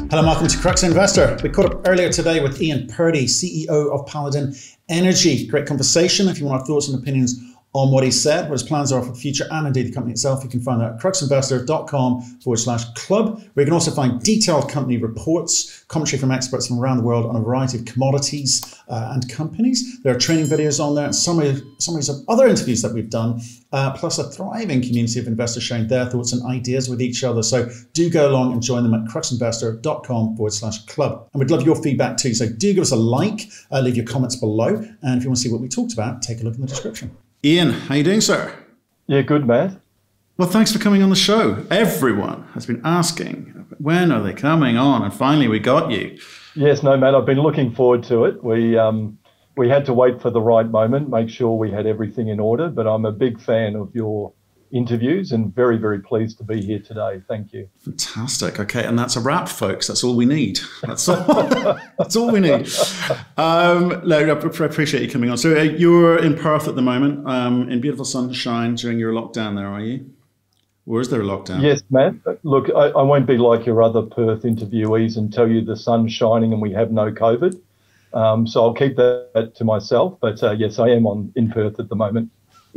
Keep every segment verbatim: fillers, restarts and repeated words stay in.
Hello and welcome to Crux Investor. We caught up earlier today with Ian Purdy, C E O of Paladin Energy. Great conversation. If you want our thoughts and opinions on what he said, what his plans are for the future, and indeed the company itself, you can find that at cruxinvestor.com forward slash club, where you can also find detailed company reports, commentary from experts from around the world on a variety of commodities uh, and companies. There are training videos on there and summary, summaries of other interviews that we've done, uh, plus a thriving community of investors sharing their thoughts and ideas with each other. So do go along and join them at cruxinvestor.com forward slash club. And we'd love your feedback too. So do give us a like, uh, leave your comments below. And if you want to see what we talked about, take a look in the description. Ian, how you doing, sir? Yeah, good, Matt. Well, thanks for coming on the show. Everyone has been asking, when are they coming on? And finally, we got you. Yes, no, Matt, I've been looking forward to it. We um, we had to wait for the right moment, make sure we had everything in order, but I'm a big fan of your interviews and very, very pleased to be here today. Thank you. Fantastic. Okay, and that's a wrap, folks. That's all we need. That's all, that's all we need. Um, no, I appreciate you coming on. So uh, you're in Perth at the moment, um, in beautiful sunshine during your lockdown there, are you? Or is there a lockdown? Yes, Matt. Look, I, I won't be like your other Perth interviewees and tell you the sun's shining and we have no COVID. Um, so I'll keep that to myself. But uh, yes, I am on in Perth at the moment.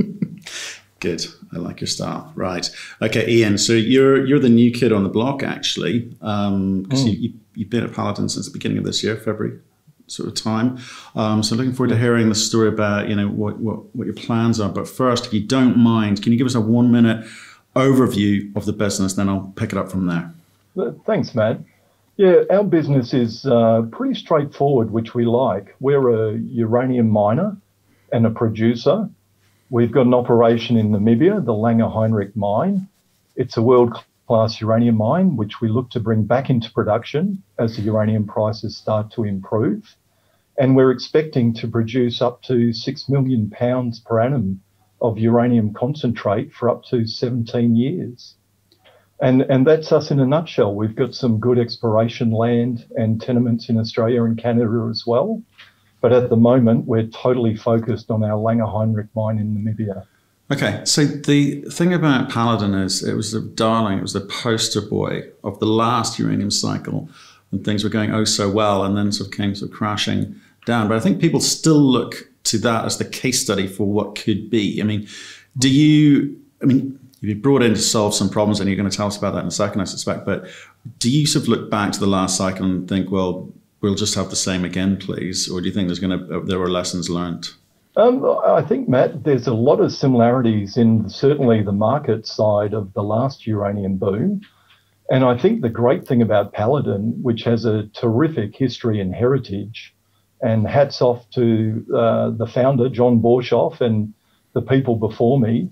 Good. I like your style. Right. Okay, Ian. So you're you're the new kid on the block, actually, because um, mm. you, you, you've been at Paladin since the beginning of this year, February sort of time. Um, so looking forward to hearing the story about, you know, what, what, what your plans are. But first, if you don't mind, can you give us a one minute overview of the business? Then I'll pick it up from there. Thanks, Matt. Yeah, our business is uh, pretty straightforward, which we like. We're a uranium miner and a producer. We've got an operation in Namibia, the Langer Heinrich mine. It's a world-class uranium mine, which we look to bring back into production as the uranium prices start to improve. And we're expecting to produce up to six million pounds per annum of uranium concentrate for up to seventeen years. And, and that's us in a nutshell. We've got some good exploration land and tenements in Australia and Canada as well. But at the moment, we're totally focused on our Langer Heinrich mine in Namibia. Okay, so the thing about Paladin is it was the darling, it was the poster boy of the last uranium cycle when things were going oh so well and then sort of came sort of crashing down. But I think people still look to that as the case study for what could be. I mean, do you, I mean, you've been brought in to solve some problems and you're going to tell us about that in a second, I suspect, but do you sort of look back to the last cycle and think, well, we'll just have the same again, please? Or do you think there's going to, there were lessons learned? Um, I think, Matt, there's a lot of similarities in certainly the market side of the last uranium boom. And I think the great thing about Paladin, which has a terrific history and heritage, and hats off to uh, the founder, John Borshoff, and the people before me,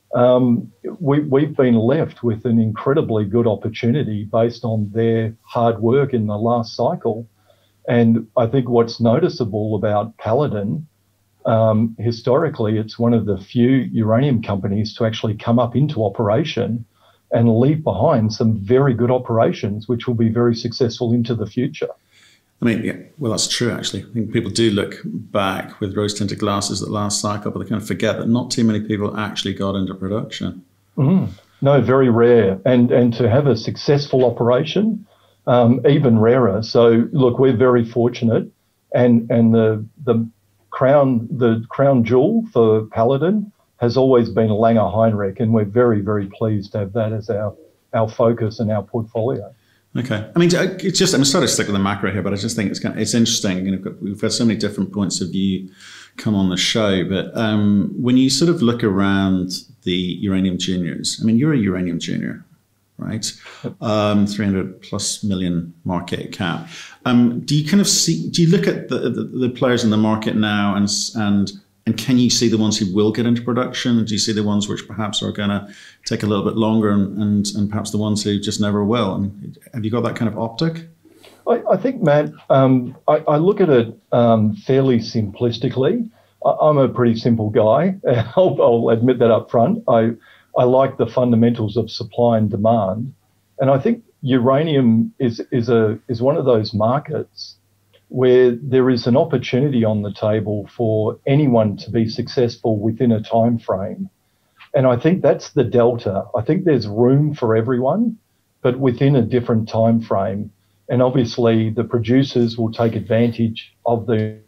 um, we, we've been left with an incredibly good opportunity based on their hard work in the last cycle. And I think what's noticeable about Paladin, um, historically, it's one of the few uranium companies to actually come up into operation and leave behind some very good operations, which will be very successful into the future. I mean, yeah, well, that's true, actually. I think people do look back with rose-tinted glasses at the last cycle, but they kind of forget that not too many people actually got into production. Mm. No, very rare. And, and to have a successful operation, Um, even rarer. So look, we're very fortunate, and and the the crown the crown jewel for Paladin has always been Langer Heinrich, and we're very very pleased to have that as our our focus and our portfolio. Okay, I mean, it's just I'm sorry to stick with the macro here, but I just think it's kind of, it's interesting. You know, we've had so many different points of view come on the show, but um, when you sort of look around the uranium juniors, I mean, you're a uranium junior, right? Um, three hundred plus million market cap. Um, do you kind of see, do you look at the, the, the players in the market now and, and, and can you see the ones who will get into production? Do you see the ones which perhaps are going to take a little bit longer and, and, and perhaps the ones who just never will? I mean, have you got that kind of optic? I, I think, Matt, um, I, I look at it um, fairly simplistically. I, I'm a pretty simple guy. I'll, I'll admit that up front. I, I like the fundamentals of supply and demand. And I think uranium is, is, a, is one of those markets where there is an opportunity on the table for anyone to be successful within a time frame. And I think that's the delta. I think there's room for everyone, but within a different time frame. And obviously the producers will take advantage of the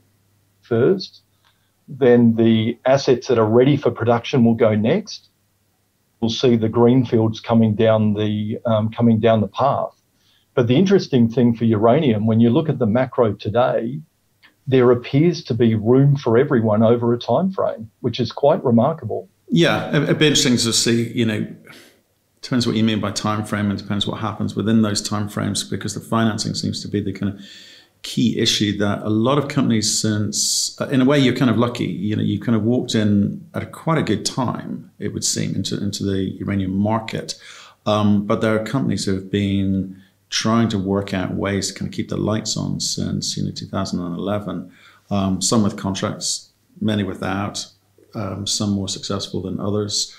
first. Then the assets that are ready for production will go next. We'll see the greenfields coming down the um, coming down the path. But the interesting thing for uranium, when you look at the macro today, there appears to be room for everyone over a time frame, which is quite remarkable. Yeah, it'd be interesting to see, you know, depends what you mean by time frame and depends what happens within those time frames, because the financing seems to be the kind of key issue that a lot of companies, since in a way you're kind of lucky, you know, you kind of walked in at a quite a good time, it would seem, into, into the uranium market. Um, but there are companies who have been trying to work out ways to kind of keep the lights on since, you know, two thousand eleven. Um, some with contracts, many without, um, some more successful than others.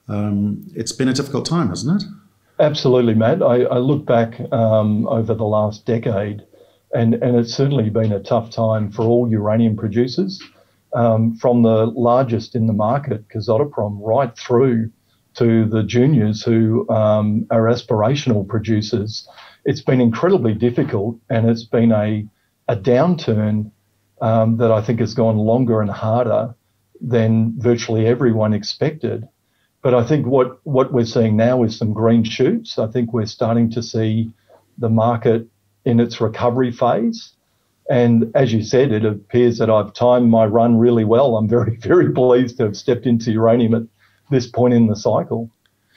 Um, it's been a difficult time, hasn't it? Absolutely, Matt. I, I look back um, over the last decade, and, and it's certainly been a tough time for all uranium producers, um, from the largest in the market, Kazatomprom, right through to the juniors who um, are aspirational producers. It's been incredibly difficult, and it's been a, a downturn um, that I think has gone longer and harder than virtually everyone expected. But I think what, what we're seeing now is some green shoots. I think we're starting to see the market in its recovery phase. And as you said, it appears that I've timed my run really well. I'm very, very pleased to have stepped into uranium at this point in the cycle.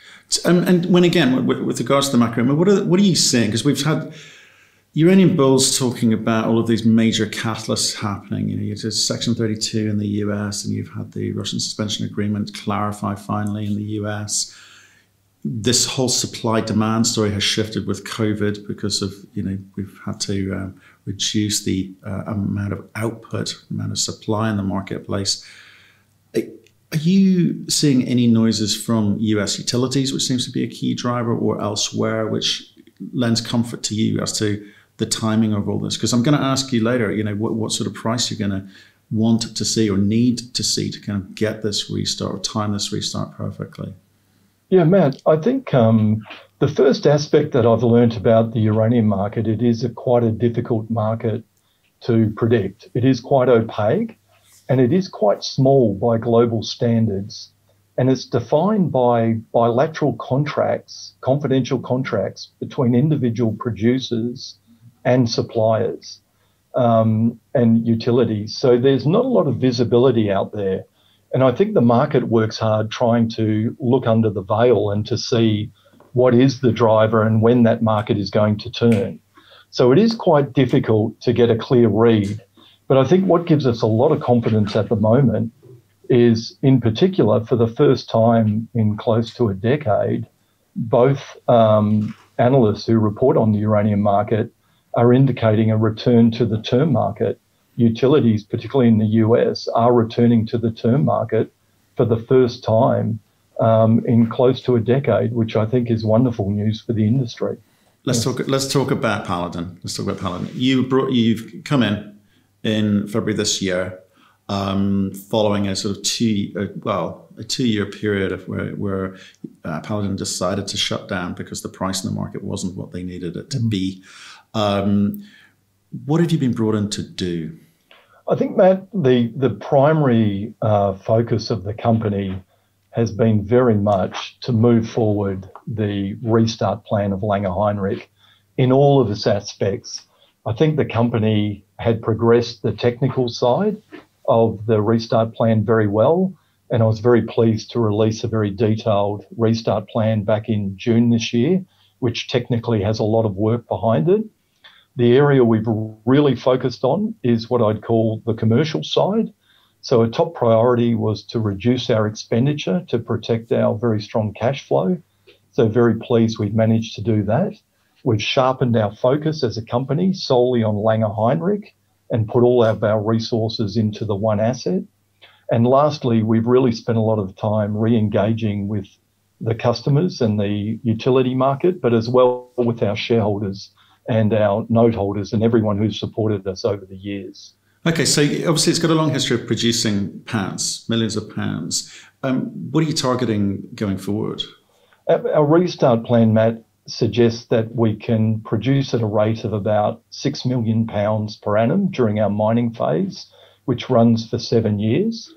Um, and when again, with, with regards to the macro, what are what are you seeing? Because we've had uranium bulls talking about all of these major catalysts happening. You know, you have Section thirty-two in the U S, and you've had the Russian suspension agreement clarify finally in the U S. This whole supply-demand story has shifted with COVID because of, you know, we've had to um, reduce the uh, amount of output, amount of supply in the marketplace. Are you seeing any noises from U S utilities, which seems to be a key driver, or elsewhere, which lends comfort to you as to the timing of all this? Because I'm going to ask you later, you know, what, what sort of price you're going to want to see or need to see to kind of get this restart or time this restart perfectly. Yeah, Matt, I think um, the first aspect that I've learned about the uranium market, it is a quite a difficult market to predict. It is quite opaque. And it is quite small by global standards, and it's defined by bilateral contracts, confidential contracts between individual producers and suppliers um, and utilities. So there's not a lot of visibility out there. And I think the market works hard trying to look under the veil and to see what is the driver and when that market is going to turn. So it is quite difficult to get a clear read. But I think what gives us a lot of confidence at the moment is, in particular, for the first time in close to a decade, both um, analysts who report on the uranium market are indicating a return to the term market. Utilities, particularly in the U S, are returning to the term market for the first time um, in close to a decade, which I think is wonderful news for the industry. Let's yes. talk. Let's talk about Paladin. Let's talk about Paladin. You brought. You've come in in February this year, um, following a sort of two, uh, well, a two-year period of where, where uh, Paladin decided to shut down because the price in the market wasn't what they needed it to be. Um, what have you been brought in to do? I think, Matt, the, the primary uh, focus of the company has been very much to move forward the restart plan of Langer Heinrich in all of its aspects. I think the company had progressed the technical side of the restart plan very well, and I was very pleased to release a very detailed restart plan back in June this year, which technically has a lot of work behind it. The area we've really focused on is what I'd call the commercial side. So a top priority was to reduce our expenditure to protect our very strong cash flow. So very pleased we've managed to do that. We've sharpened our focus as a company solely on Langer Heinrich and put all of our resources into the one asset. And lastly, we've really spent a lot of time re-engaging with the customers and the utility market, but as well with our shareholders and our note holders and everyone who's supported us over the years. Okay, so obviously it's got a long history of producing pounds, millions of pounds. Um, what are you targeting going forward? Our restart plan, Matt, suggests that we can produce at a rate of about six million pounds per annum during our mining phase, which runs for seven years.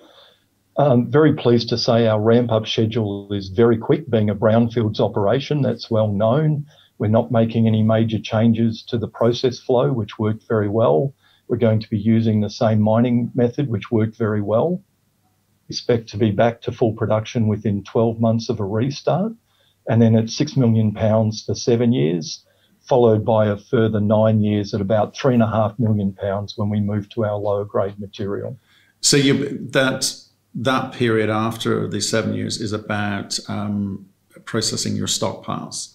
Um, very pleased to say our ramp-up schedule is very quick, being a brownfields operation that's well known. We're not making any major changes to the process flow, which worked very well. We're going to be using the same mining method, which worked very well. Expect to be back to full production within twelve months of a restart, and then at six million pounds for seven years, followed by a further nine years at about three and a half million pounds when we move to our lower grade material. So you, that that period after the seven years is about um, processing your stockpiles.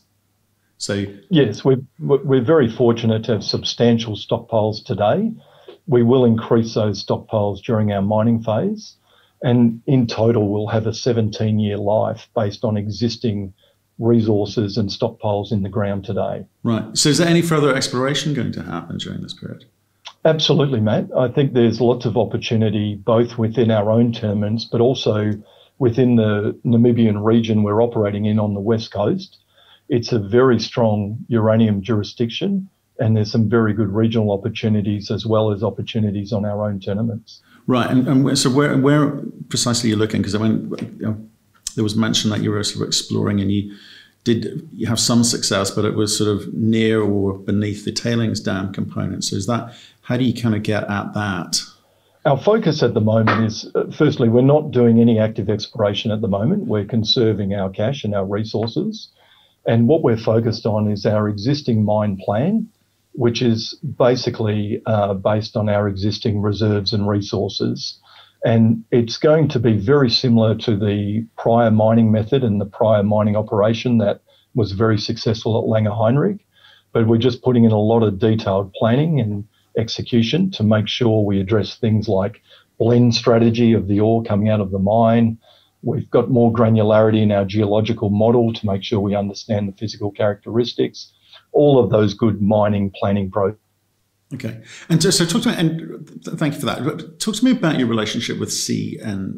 So yes, we're, we're very fortunate to have substantial stockpiles today. We will increase those stockpiles during our mining phase, and in total we'll have a seventeen year life based on existing resources and stockpiles in the ground today. Right. So is there any further exploration going to happen during this period? Absolutely, Matt. I think there's lots of opportunity both within our own tenements, but also within the Namibian region we're operating in on the west coast. It's a very strong uranium jurisdiction, and there's some very good regional opportunities as well as opportunities on our own tenements. Right. And, and so where, where precisely are you looking? Because I mean, you know, there was mention that you were sort of exploring, and you did you have some success, but it was sort of near or beneath the tailings dam component. So is that, how do you kind of get at that? Our focus at the moment is, uh, firstly, we're not doing any active exploration at the moment. We're conserving our cash and our resources. And what we're focused on is our existing mine plan, which is basically uh, based on our existing reserves and resources. And it's going to be very similar to the prior mining method and the prior mining operation that was very successful at Langer Heinrich. But we're just putting in a lot of detailed planning and execution to make sure we address things like blend strategy of the ore coming out of the mine. We've got more granularity in our geological model to make sure we understand the physical characteristics, all of those good mining planning processes. Okay. And so, so talk to me, and thank you for that. But talk to me about your relationship with C N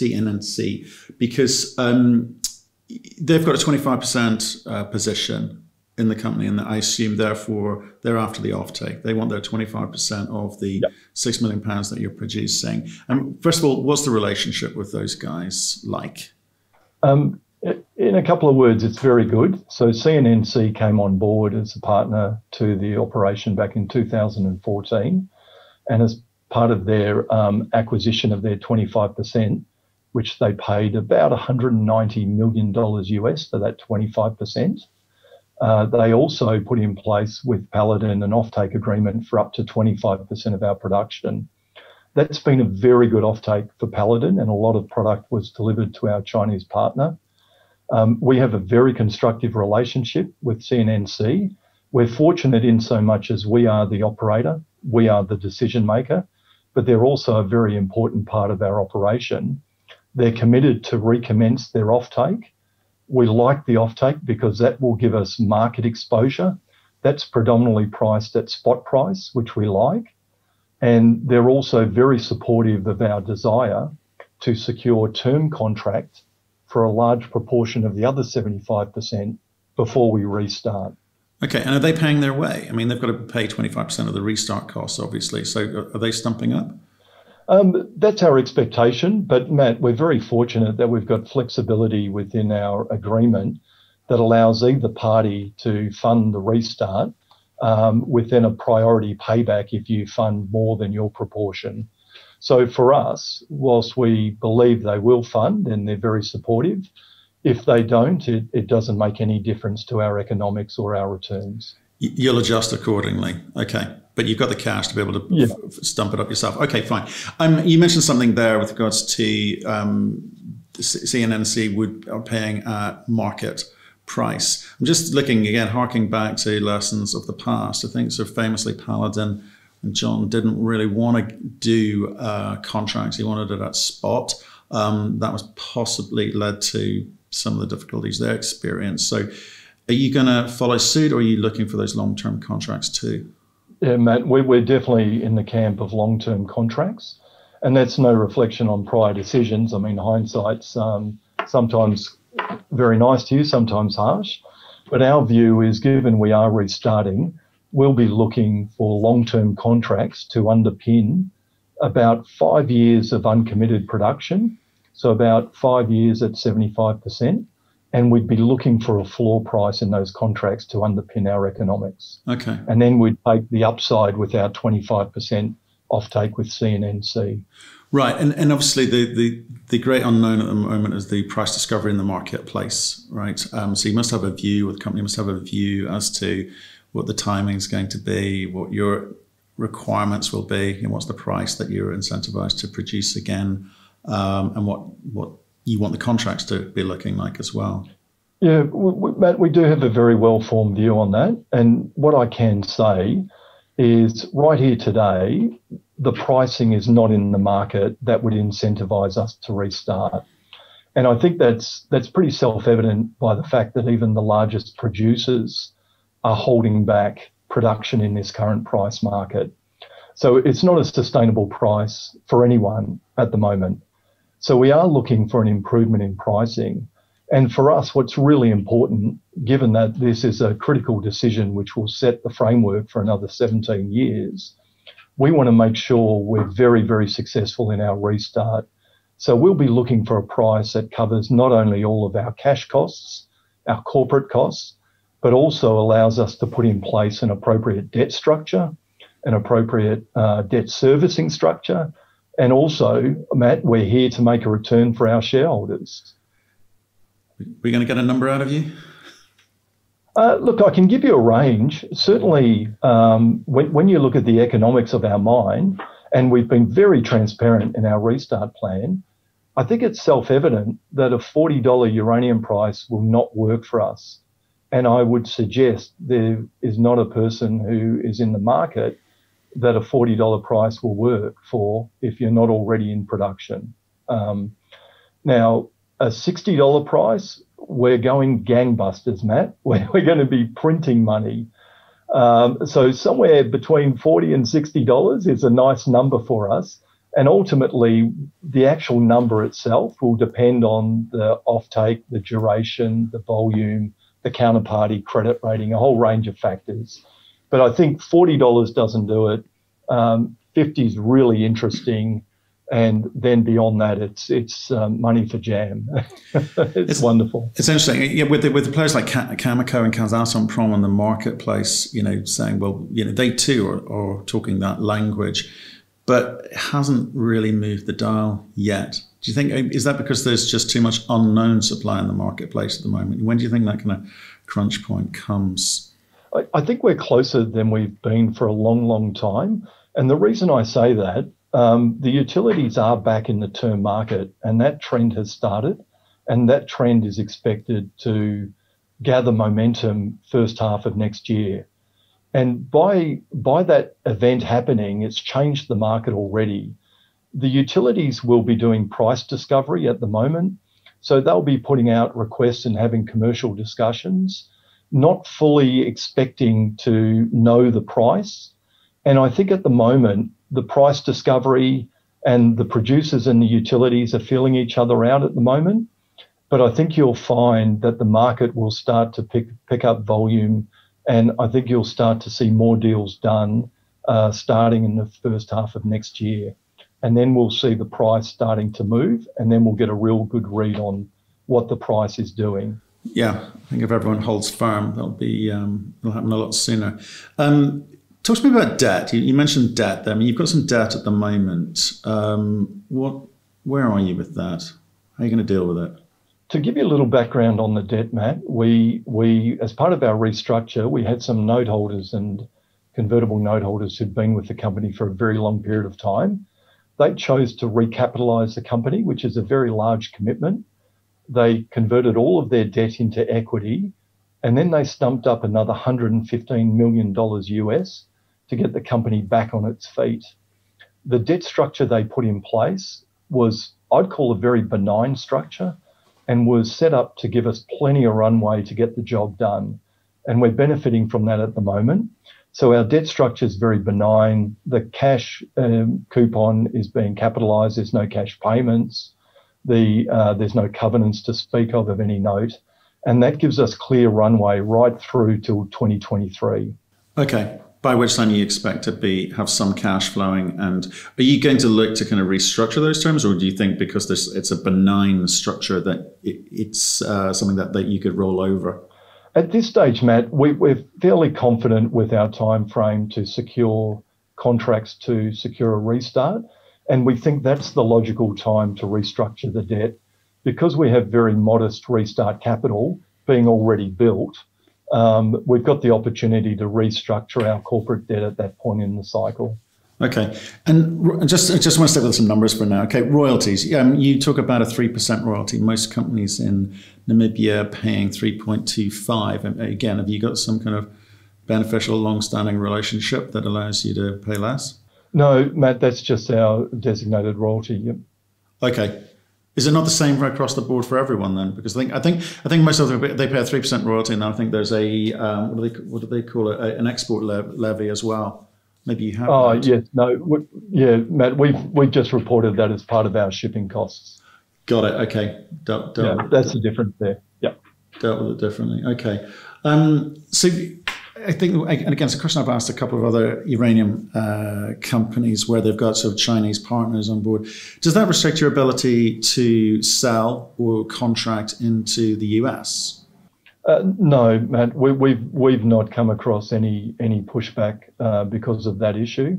N C, because um, they've got a twenty-five percent uh, position in the company, and I assume therefore they're after the offtake. They want their twenty-five percent of the yep. six million pounds that you're producing. And first of all, what's the relationship with those guys like? Um, in a couple of words, it's very good. So C N N C came on board as a partner to the operation back in two thousand fourteen, and as part of their um, acquisition of their twenty-five percent, which they paid about one hundred ninety million dollars U S for that twenty-five percent. Uh, they also put in place with Paladin an offtake agreement for up to twenty-five percent of our production. That's been a very good offtake for Paladin, and a lot of product was delivered to our Chinese partner. Um, we have a very constructive relationship with C N N C. We're fortunate in so much as we are the operator, we are the decision maker, but they're also a very important part of our operation. They're committed to recommence their offtake. We like the offtake because that will give us market exposure. That's predominantly priced at spot price, which we like. And they're also very supportive of our desire to secure term contract for a large proportion of the other seventy-five percent before we restart. Okay, and are they paying their way? I mean, they've got to pay twenty-five percent of the restart costs, obviously. So are they stumping up? Um, that's our expectation, but Matt, we're very fortunate that we've got flexibility within our agreement that allows either party to fund the restart um, within a priority payback if you fund more than your proportion. So for us, whilst we believe they will fund and they're very supportive, if they don't, it, it doesn't make any difference to our economics or our returns. You'll adjust accordingly. Okay. But you've got the cash to be able to yeah. f- stump it up yourself. Okay, fine. Um, you mentioned something there with regards to um, C N N C would are paying at market price. I'm just looking again, harking back to lessons of the past. I think so famously Paladin and John didn't really want to do uh, contracts. He wanted it at spot. Um, that was possibly led to some of the difficulties they experienced. So are you going to follow suit, or are you looking for those long-term contracts too? Yeah, Matt, we're definitely in the camp of long-term contracts, and that's no reflection on prior decisions. I mean, hindsight's um, sometimes very nice to you, sometimes harsh. But our view is, given we are restarting, we'll be looking for long-term contracts to underpin about five years of uncommitted production, so about five years at seventy-five percent, and we'd be looking for a floor price in those contracts to underpin our economics. Okay. And then we'd take the upside with our twenty-five percent offtake with C N N C. Right, and, and obviously the, the, the great unknown at the moment is the price discovery in the marketplace, right? Um, so you must have a view, or the company must have a view as to what the timing is going to be, what your requirements will be, and what's the price that you're incentivized to produce again, um, and what what you want the contracts to be looking like as well. Yeah, we, we, Matt, we do have a very well-formed view on that. And what I can say is right here today, the pricing is not in the market that would incentivize us to restart. And I think that's that's pretty self-evident by the fact that even the largest producers are holding back production in this current price market. So it's not a sustainable price for anyone at the moment. So we are looking for an improvement in pricing. And for us, what's really important, given that this is a critical decision which will set the framework for another seventeen years, we want to make sure we're very, very successful in our restart. So we'll be looking for a price that covers not only all of our cash costs, our corporate costs, but also allows us to put in place an appropriate debt structure, an appropriate uh, debt servicing structure. And also, Matt, we're here to make a return for our shareholders. We're going to get a number out of you? Uh, look, I can give you a range. Certainly, um, when, when you look at the economics of our mine, and we've been very transparent in our restart plan, I think it's self-evident that a forty dollars uranium price will not work for us. And I would suggest there is not a person who is in the market that a forty dollars price will work for if you're not already in production. Um, now, a sixty dollars price, we're going gangbusters, Matt. We're, we're going to be printing money. Um, so somewhere between forty dollars and sixty dollars is a nice number for us. And ultimately, the actual number itself will depend on the offtake, the duration, the volume, the counterparty credit rating, a whole range of factors. But I think forty dollars doesn't do it. Um, fifty is really interesting. And then beyond that, it's it's um, money for jam. it's, it's wonderful. It's interesting. Yeah, with the, with the players like Cameco and Kazatomprom on the marketplace, you know, saying, well, you know, they too are, are talking that language, but it hasn't really moved the dial yet. Do you think, is that because there's just too much unknown supply in the marketplace at the moment? When do you think that kind of crunch point comes? I, I think we're closer than we've been for a long, long time. And the reason I say that, Um, the utilities are back in the term market, and that trend has started, and that trend is expected to gather momentum first half of next year. And by, by that event happening, it's changed the market already. The utilities will be doing price discovery at the moment, so they'll be putting out requests and having commercial discussions, not fully expecting to know the price. And I think at the moment, the price discovery and the producers and the utilities are feeling each other out at the moment. But I think you'll find that the market will start to pick, pick up volume, and I think you'll start to see more deals done uh, starting in the first half of next year. And then we'll see the price starting to move, and then we'll get a real good read on what the price is doing. Yeah, I think if everyone holds firm, that'll be um, it'll happen a lot sooner. Um, Talk to me about debt. You, you mentioned debt there. I mean, you've got some debt at the moment. Um, what, where are you with that? How are you going to deal with it? To give you a little background on the debt, Matt, we, we as part of our restructure, we had some note holders and convertible note holders who'd been with the company for a very long period of time. They chose to recapitalise the company, which is a very large commitment. They converted all of their debt into equity, and then they stumped up another one hundred fifteen million dollars U S to get the company back on its feet. The debt structure they put in place was, I'd call a very benign structure, and was set up to give us plenty of runway to get the job done. And we're benefiting from that at the moment. So our debt structure is very benign. The cash um, coupon is being capitalised. There's no cash payments. The uh, there's no covenants to speak of of any note. And that gives us clear runway right through till twenty twenty-three. Okay. By which time you expect to be have some cash flowing, and are you going to look to kind of restructure those terms, or do you think because this it's a benign structure that it, it's uh, something that, that you could roll over? At this stage, Matt, we, we're fairly confident with our time frame to secure contracts to secure a restart, and we think that's the logical time to restructure the debt because we have very modest restart capital being already built. Um, we've got the opportunity to restructure our corporate debt at that point in the cycle. Okay, and just I just want to stick with some numbers for now. Okay, royalties. Um, you talk about a three percent royalty. Most companies in Namibia are paying three point two five. And again, have you got some kind of beneficial, long-standing relationship that allows you to pay less? No, Matt, that's just our designated royalty. Yep. Okay. Is it not the same right across the board for everyone then? Because I think I think I think most of them they pay a three percent royalty, and I think there's a um, what do they what do they call it? A, an export lev- levy as well. Maybe you have. Oh that. yes, no, we, yeah, Matt, we've we've just reported that as part of our shipping costs. Got it. Okay, dealt, dealt yeah, that's the difference there. Yeah, dealt with it differently. Okay, um, so. I think, and again, it's a question I've asked a couple of other uranium uh, companies where they've got sort of Chinese partners on board. Does that restrict your ability to sell or contract into the U S? Uh, no, Matt, we, we've we've not come across any any pushback uh, because of that issue.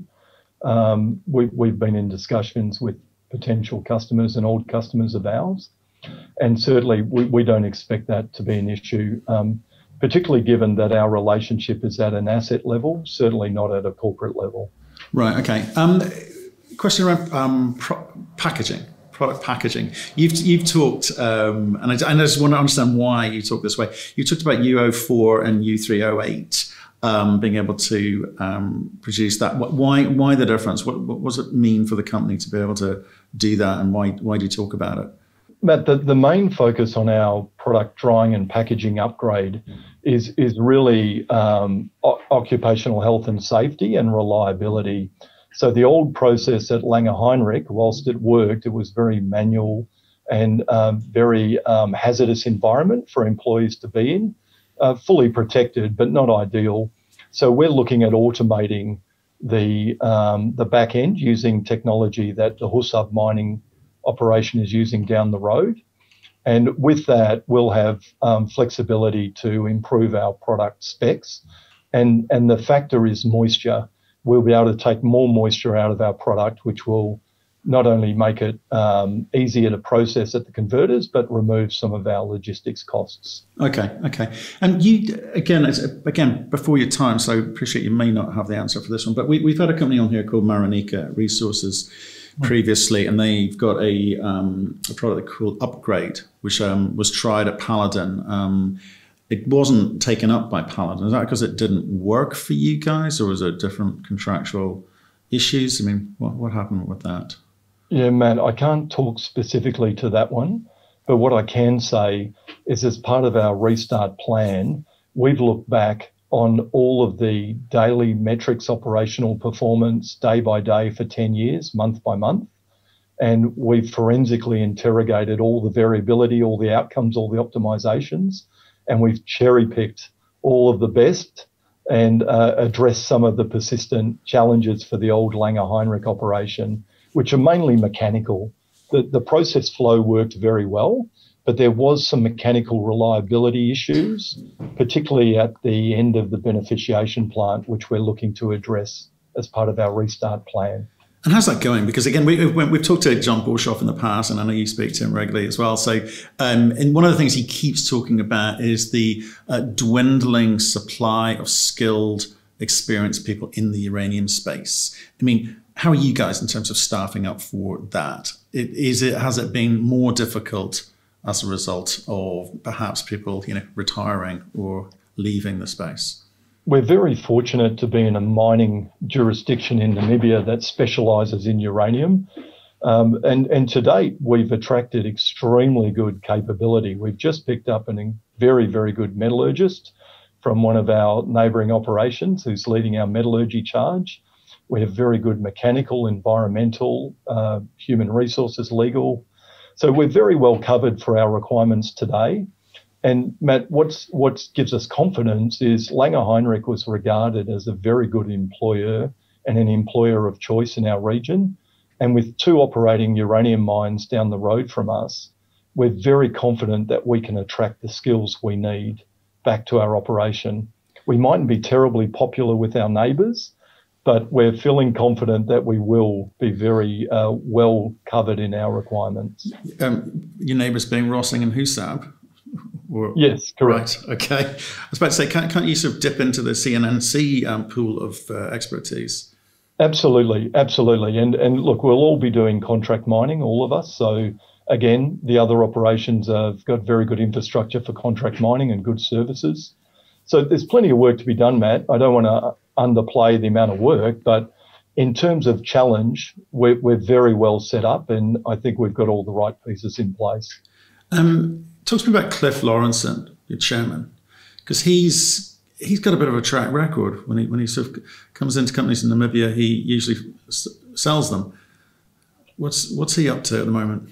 Um, we, we've been in discussions with potential customers and old customers of ours, and certainly we, we don't expect that to be an issue. Um, particularly given that our relationship is at an asset level, certainly not at a corporate level. Right, okay. Um, question around um, pro- packaging, product packaging. You've you've talked, um, and, I, and I just want to understand why you talk this way. You talked about U zero four and U three oh eight um, being able to um, produce that. Why why the difference? What, what does it mean for the company to be able to do that, and why why do you talk about it? Matt, the, the main focus on our product drying and packaging upgrade is, is really um, o- occupational health and safety and reliability. So the old process at Langer Heinrich, whilst it worked, it was very manual and um, very um, hazardous environment for employees to be in, uh, fully protected, but not ideal. So we're looking at automating the, um, the back end using technology that the Husab mining operation is using down the road. And with that, we'll have um, flexibility to improve our product specs. And, and the factor is moisture. We'll be able to take more moisture out of our product, which will not only make it um, easier to process at the converters, but remove some of our logistics costs. Okay, okay. And you, again, it's, again, before your time, so I appreciate you may not have the answer for this one, but we, we've had a company on here called Maranika Resources previously, and they've got a, um, a product called Upgrade, which um, was tried at Paladin. Um, it wasn't taken up by Paladin. Is that because it didn't work for you guys, or was it different contractual issues? I mean, what, what happened with that? Yeah, Matt, I can't talk specifically to that one, but what I can say is as part of our restart plan, we've looked back on all of the daily metrics, operational performance, day by day for ten years, month by month. And we've forensically interrogated all the variability, all the outcomes, all the optimizations, and we've cherry picked all of the best and uh, addressed some of the persistent challenges for the old Langer Heinrich operation, which are mainly mechanical. The, the process flow worked very well, but there was some mechanical reliability issues, particularly at the end of the beneficiation plant, which we're looking to address as part of our restart plan. And how's that going? Because again, we, we've, we've talked to John Borshoff in the past, and I know you speak to him regularly as well. So, um, and one of the things he keeps talking about is the uh, dwindling supply of skilled, experienced people in the uranium space. I mean, how are you guys in terms of staffing up for that? It, is it has it been more difficult as a result of perhaps people, you know, retiring or leaving the space? We're very fortunate to be in a mining jurisdiction in Namibia that specialises in uranium. Um, and, and to date, we've attracted extremely good capability. We've just picked up a very, very good metallurgist from one of our neighbouring operations who's leading our metallurgy charge. We have very good mechanical, environmental, uh, human resources, legal. So we're very well covered for our requirements today. And Matt, what's what gives us confidence is Langer Heinrich was regarded as a very good employer and an employer of choice in our region. And with two operating uranium mines down the road from us, we're very confident that we can attract the skills we need back to our operation. We mightn't be terribly popular with our neighbours, but we're feeling confident that we will be very uh, well covered in our requirements. Um, your neighbours being Rossing and Husab? Or, yes, correct. Right, okay. I was about to say, can't, can't you sort of dip into the C N N C um, pool of uh, expertise? Absolutely, absolutely. And, and look, we'll all be doing contract mining, all of us. So again, the other operations have got very good infrastructure for contract mining and good services. So there's plenty of work to be done, Matt. I don't want to underplay the amount of work, but in terms of challenge, we're, we're very well set up, and I think we've got all the right pieces in place. Um, talk to me about Cliff Lawrenson, your chairman, because he's he's got a bit of a track record. When he when he sort of comes into companies in Namibia, he usually s sells them. What's what's he up to at the moment?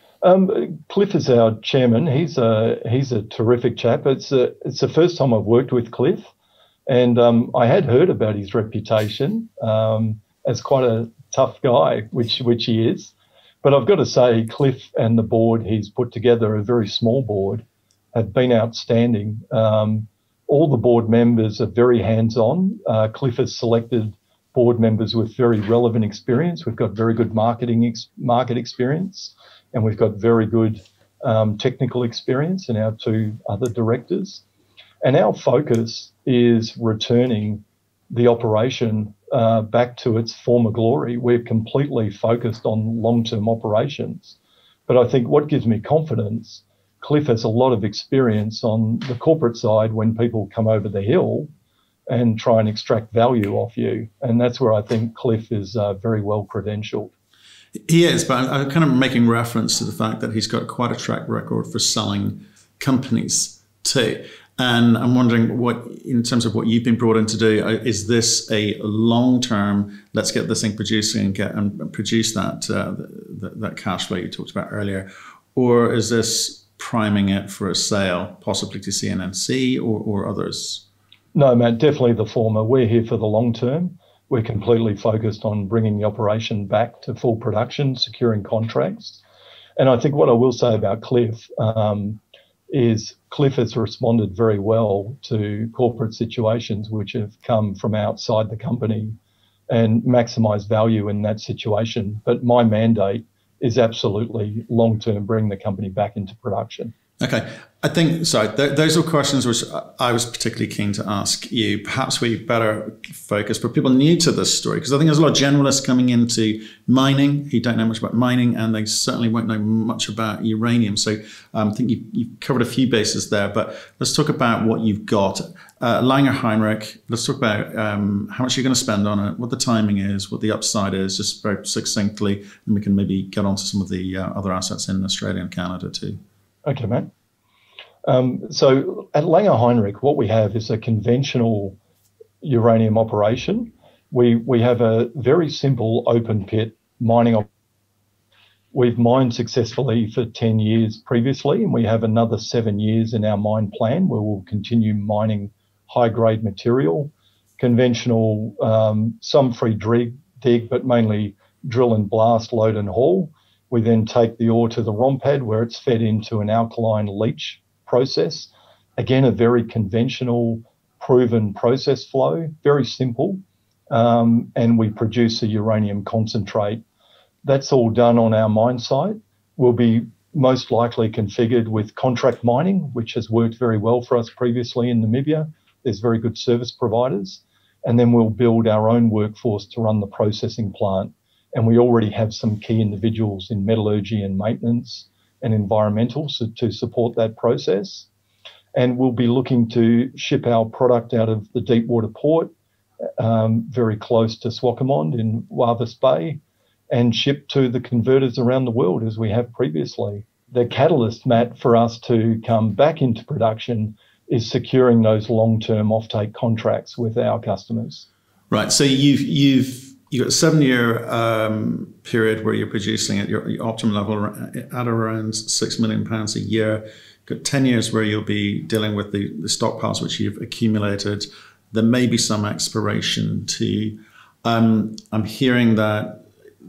Um, Cliff is our chairman. He's a he's a terrific chap. It's a, it's the first time I've worked with Cliff, and um, I had heard about his reputation um, as quite a tough guy, which which he is. But I've got to say, Cliff and the board he's put together, a very small board, have been outstanding. Um, all the board members are very hands-on. Uh, Cliff has selected board members with very relevant experience. We've got very good marketing ex market experience, and we've got very good um, technical experience in our two other directors. And our focus is returning the operation uh, back to its former glory. We're completely focused on long-term operations. But I think what gives me confidence, Cliff has a lot of experience on the corporate side when people come over the hill and try and extract value off you. And that's where I think Cliff is uh, very well credentialed. He is, but I'm kind of making reference to the fact that he's got quite a track record for selling companies too. And I'm wondering what, in terms of what you've been brought in to do, is this a long-term, let's get this thing producing and get and produce that, uh, that, that cash flow you talked about earlier, or is this priming it for a sale, possibly to C N N C or, or others? No, Matt, definitely the former. We're here for the long term. We're completely focused on bringing the operation back to full production, securing contracts. And I think what I will say about Cliff um, is Cliff has responded very well to corporate situations which have come from outside the company and maximise value in that situation. But my mandate is absolutely long-term, bring the company back into production. Okay. I think, sorry, th those are questions which I was particularly keen to ask you. Perhaps we better focus for people new to this story, because I think there's a lot of generalists coming into mining who don't know much about mining, and they certainly won't know much about uranium. So um, I think you, you've covered a few bases there, but let's talk about what you've got. Uh, Langer Heinrich, let's talk about um, how much you're going to spend on it, what the timing is, what the upside is, just very succinctly, and we can maybe get onto some of the uh, other assets in Australia and Canada too. Okay, mate. Um, so at Langer Heinrich, what we have is a conventional uranium operation. We, we have a very simple open pit mining operation. We've mined successfully for ten years previously, and we have another seven years in our mine plan where we'll continue mining high-grade material, conventional, um, some free dig, dig, but mainly drill and blast, load and haul. We then take the ore to the ROM pad where it's fed into an alkaline leach process. Again, a very conventional, proven process flow, very simple. Um, and we produce a uranium concentrate. That's all done on our mine site. We'll be most likely configured with contract mining, which has worked very well for us previously in Namibia. There's very good service providers. And then we'll build our own workforce to run the processing plant. And we already have some key individuals in metallurgy and maintenance and environmental so to support that process. And we'll be looking to ship our product out of the Deepwater Port, um, very close to Swakopmund in Walvis Bay, and ship to the converters around the world as we have previously. The catalyst, Matt, for us to come back into production is securing those long-term offtake contracts with our customers. Right. So you've you've you've got a seven-year um, period where you're producing at your, your optimum level at around six million pounds a year. got ten years where you'll be dealing with the, the stockpiles which you've accumulated. There may be some expiration too. Um, I'm hearing that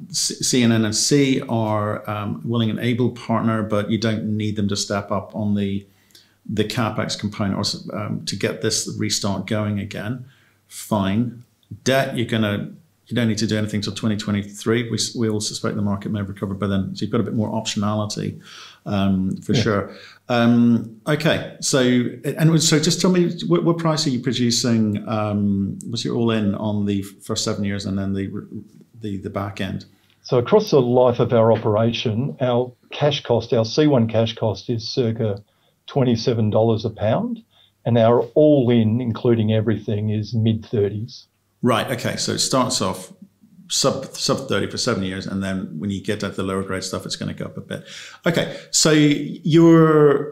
C N N C are um, willing and able partner, but you don't need them to step up on the the CapEx component or, um, to get this restart going again. Fine. Debt, you're gonna you don't need to do anything till twenty twenty-three. We we all suspect the market may have recovered by then, so you've got a bit more optionality um, for yeah. sure. Um, okay, so and so just tell me what, what price are you producing? Um, what's your all in on the first seven years and then the the the back end? So across the life of our operation, our cash cost, our C one cash cost is circa twenty-seven dollars a pound, and our all in, including everything, is mid thirties. Right. Okay. So it starts off sub sub thirty for seven years, and then when you get at the lower grade stuff, it's going to go up a bit. Okay. So you're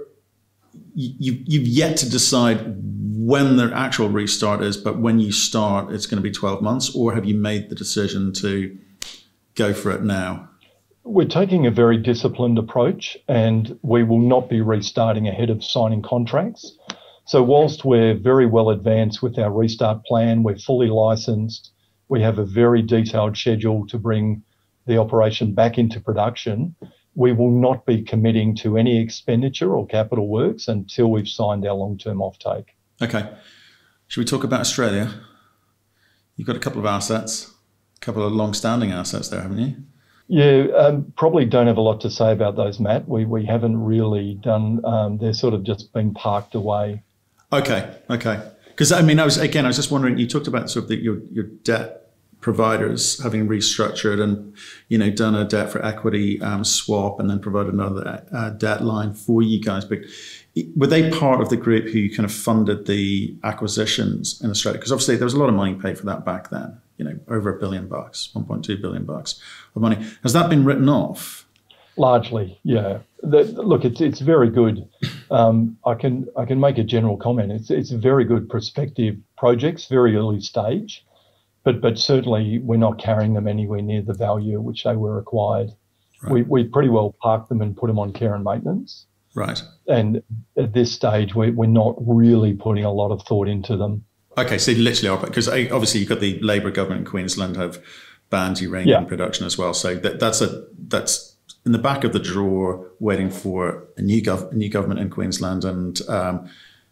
you you've yet to decide when the actual restart is, but when you start, it's going to be twelve months, or have you made the decision to go for it now? We're taking a very disciplined approach, and we will not be restarting ahead of signing contracts. So whilst we're very well advanced with our restart plan, we're fully licensed, we have a very detailed schedule to bring the operation back into production, we will not be committing to any expenditure or capital works until we've signed our long-term offtake. Okay. Should we talk about Australia? You've got a couple of assets, a couple of long-standing assets there, haven't you? Yeah, um, probably don't have a lot to say about those, Matt. We we haven't really done, um, they're sort of just been parked away. Okay, okay. Because I mean, I was again, I was just wondering. You talked about sort of the, your your debt providers having restructured and you know done a debt for equity um, swap and then provided another uh, debt line for you guys. But were they part of the group who kind of funded the acquisitions in Australia? Because obviously there was a lot of money paid for that back then. You know, over a billion bucks, one point two billion bucks of money. Has that been written off? Largely, yeah. The, look, it's it's very good. Um, I can I can make a general comment. It's it's very good prospective projects, very early stage, but but certainly we're not carrying them anywhere near the value at which they were acquired. Right. We we pretty well parked them and put them on care and maintenance. Right. And at this stage, we we're not really putting a lot of thought into them. Okay, so literally are, because obviously you've got the Labour government in Queensland have banned uranium yeah. production as well. So that, that's a that's in the back of the drawer, waiting for a new gov a new government in Queensland, and um,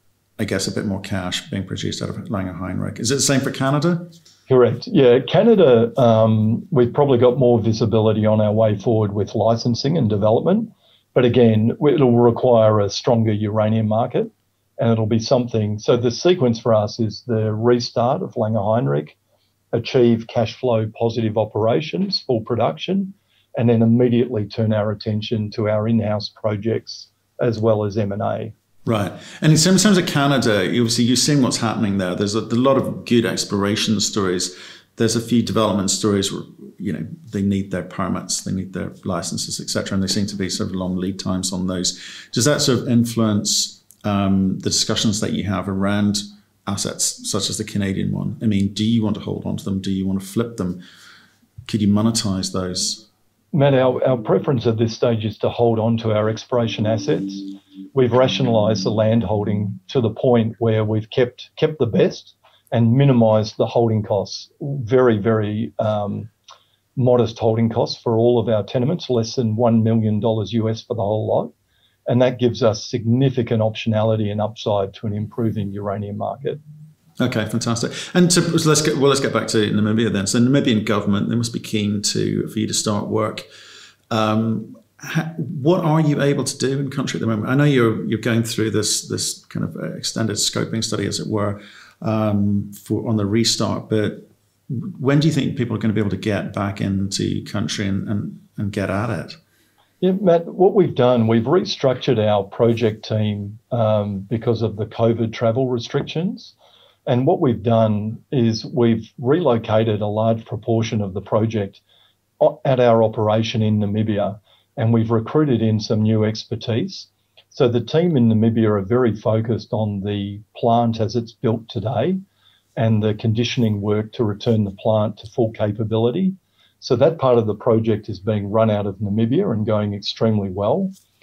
I guess a bit more cash being produced out of Langer Heinrich. Is it the same for Canada? Correct. Yeah, Canada. Um, we've probably got more visibility on our way forward with licensing and development, but again, it'll require a stronger uranium market. And it'll be something. So the sequence for us is the restart of Langer Heinrich, achieve cash flow positive operations, full production, and then immediately turn our attention to our in-house projects as well as M and A. Right. And in terms of Canada, obviously you're seeing what's happening there. There's a, a lot of good exploration stories. There's a few development stories where, you know, they need their permits, they need their licenses, et cetera. And there seem to be sort of long lead times on those. Does that sort of influence Um, the discussions that you have around assets such as the Canadian one? I mean, do you want to hold on to them? Do you want to flip them? Could you monetize those? Matt, our, our preference at this stage is to hold on to our exploration assets. We've rationalised the land holding to the point where we've kept kept the best and minimised the holding costs. Very, very um, modest holding costs for all of our tenements, less than one million dollars U S for the whole lot. And that gives us significant optionality and upside to an improving uranium market. Okay, fantastic. And to, so let's get well. Let's get back to Namibia then. So, Namibian government, they must be keen to for you to start work. Um, ha, what are you able to do in country at the moment? I know you're you're going through this this kind of extended scoping study, as it were, um, for on the restart. But when do you think people are going to be able to get back into country and and, and get at it? Yeah, Matt, what we've done, we've restructured our project team um, because of the COVID travel restrictions. And what we've done is we've relocated a large proportion of the project at our operation in Namibia, and we've recruited in some new expertise. So the team in Namibia are very focused on the plant as it's built today and the conditioning work to return the plant to full capability. So that part of the project is being run out of Namibia and going extremely well.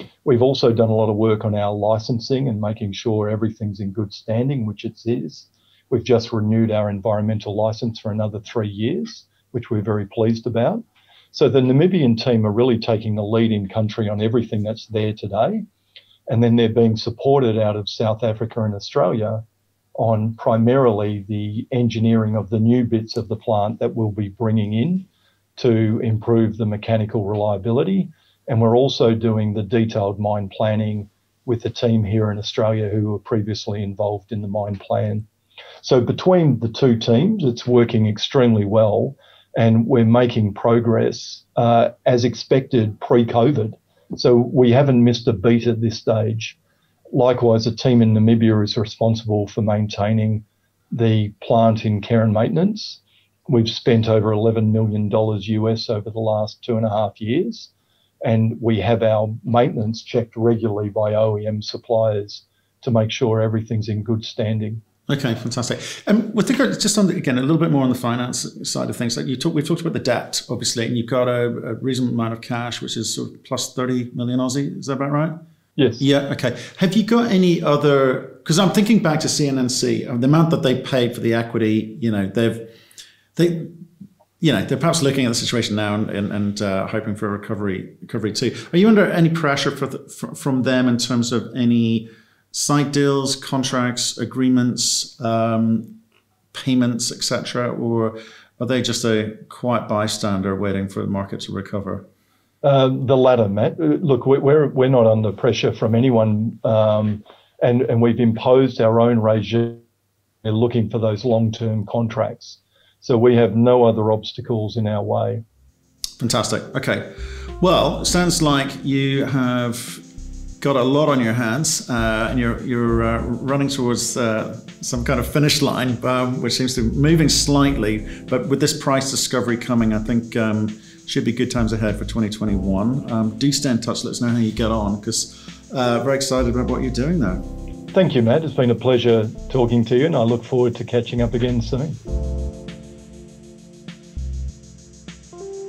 We've also done a lot of work on our licensing and making sure everything's in good standing, which it is. We've just renewed our environmental license for another three years, which we're very pleased about. So the Namibian team are really taking the lead in country on everything that's there today. And then they're being supported out of South Africa and Australia on primarily the engineering of the new bits of the plant that we'll be bringing in to improve the mechanical reliability. And we're also doing the detailed mine planning with the team here in Australia who were previously involved in the mine plan. So between the two teams, it's working extremely well, and we're making progress uh, as expected pre-COVID. So we haven't missed a beat at this stage. Likewise, a team in Namibia is responsible for maintaining the plant in care and maintenance. We've spent over eleven million dollars U S over the last two and a half years, and we have our maintenance checked regularly by O E M suppliers to make sure everything's in good standing. Okay, fantastic. And um, with regard, just on the, again a little bit more on the finance side of things. Like you talk, we've talked about the debt, obviously, and you've got a, a reasonable amount of cash, which is sort of plus thirty million Aussie. Is that about right? Yes. Yeah. Okay. Have you got any other? Because I'm thinking back to C N N C, the amount that they paid for the equity. You know, they've they. You know, they're perhaps looking at the situation now and, and, and uh, hoping for a recovery, recovery too. Are you under any pressure for the, for, from them in terms of any side deals, contracts, agreements, um, payments, et cetera, or are they just a quiet bystander waiting for the market to recover? Uh, the latter, Matt. Look, we're we're not under pressure from anyone, um, and and we've imposed our own regime. We're looking for those long-term contracts. So we have no other obstacles in our way. Fantastic. Okay. Well, it sounds like you have got a lot on your hands, uh, and you're you're uh, running towards uh, some kind of finish line, um, which seems to be moving slightly. But with this price discovery coming, I think um, should be good times ahead for twenty twenty-one. Um, do stay in touch. Let us know how you get on, because uh, very excited about what you're doing there. Thank you, Matt. It's been a pleasure talking to you, and I look forward to catching up again soon.